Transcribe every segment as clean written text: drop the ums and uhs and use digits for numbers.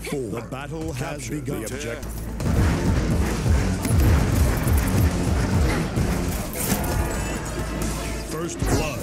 The battle has begun. The objective. First blood.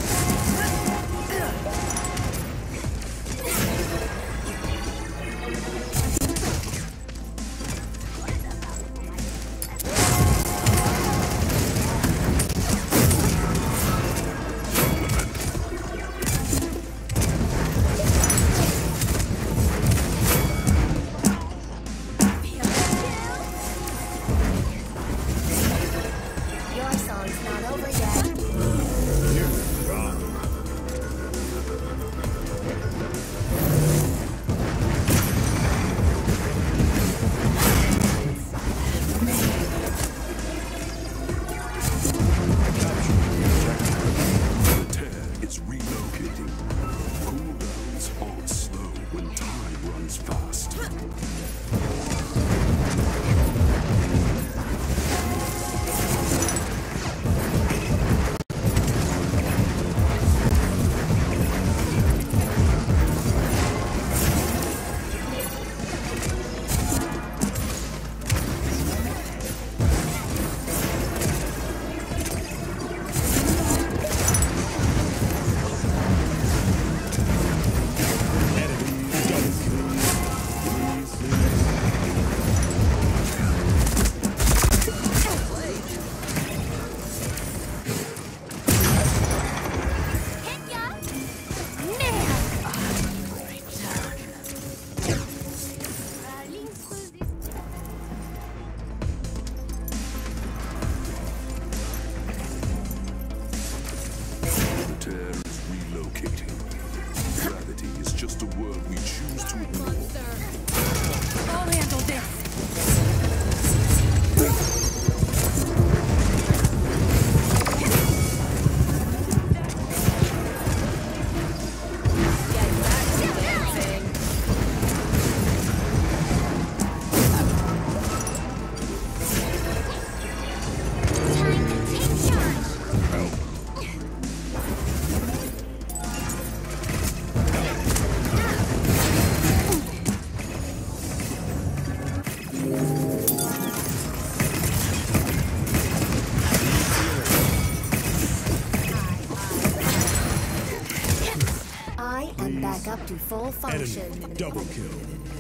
Up to full function. Enemy double kill.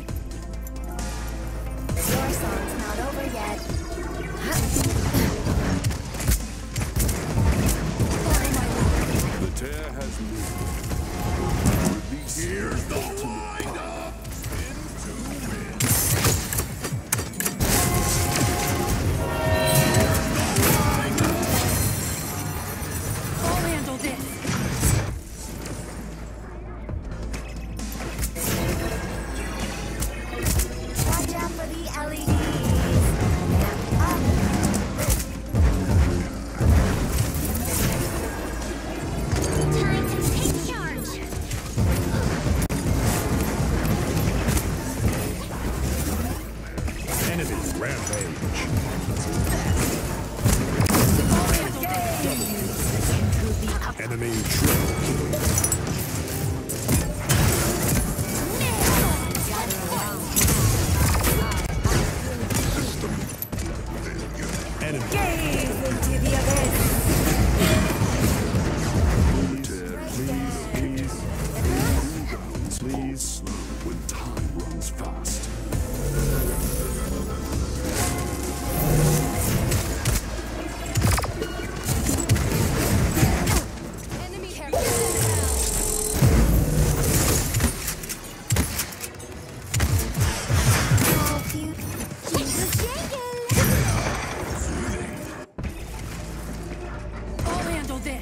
Your song's not over yet. The tear has moved. Release. Here's the wind-up. I'll handle this. Watch out for the LEDs. Time to take charge. Enemy rampage. Enemy triple kill. Enemy. Gaze into the abyss. Please. Slow when time runs fast. Enemy hair. Oh, cute. Jesus Jenkins. I'll handle this.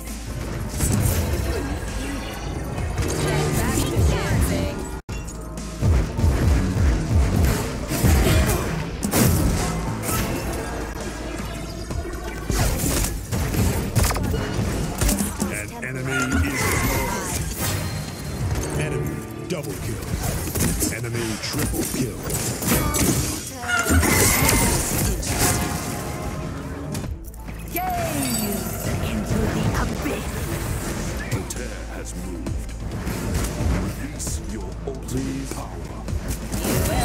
Back to dancing. An enemy is destroyed. Enemy double kill. Enemy triple kill. Gaze into the abyss. The tear has moved. Release your ultimate power. You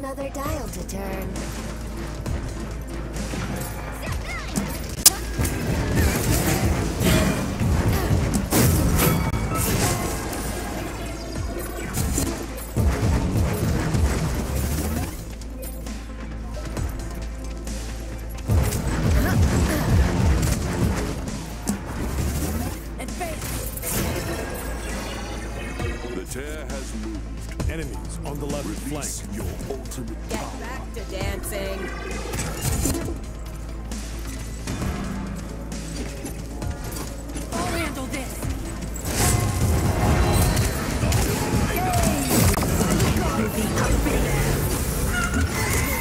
another dial to turn. The tear has moved. Enemies on the left flank. Release your ultimate Get power. back to dancing. I'll handle this. Into the abyss.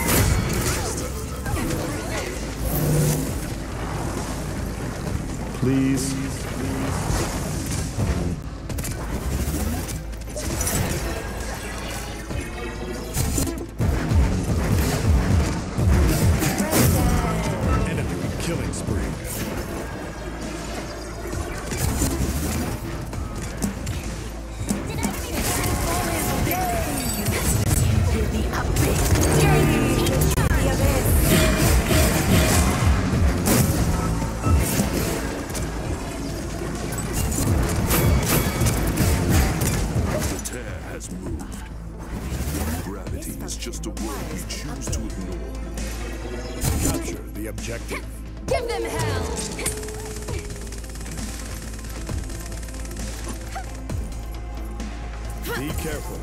Please. Enemy killing spree. Into the abyss. The abyss. The tear has moved. Gravity is just a word we choose to ignore. Capture the objective. Give them hell. Be careful.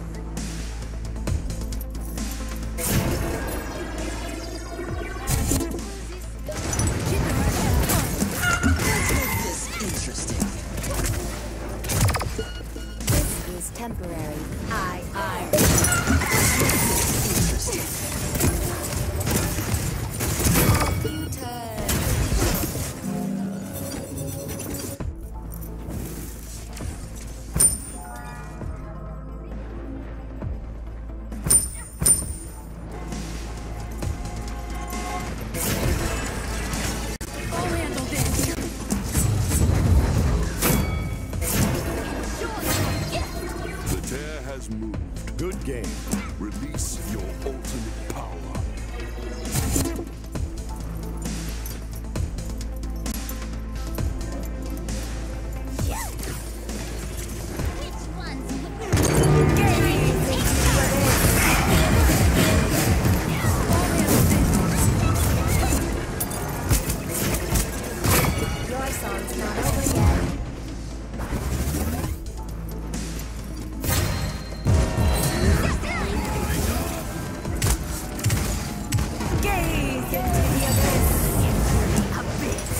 This is temporary. I'll handle this. The tear has moved. Good game. Release your ultimate power. Your song's not over yet. Gaze into the abyss. Into the abyss.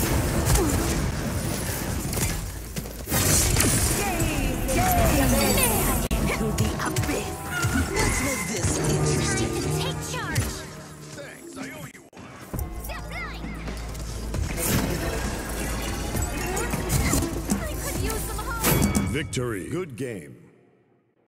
Gaze into the abyss. Let's make this interesting. Take charge. Thanks, I owe you one. I could use some help. Victory. Good game.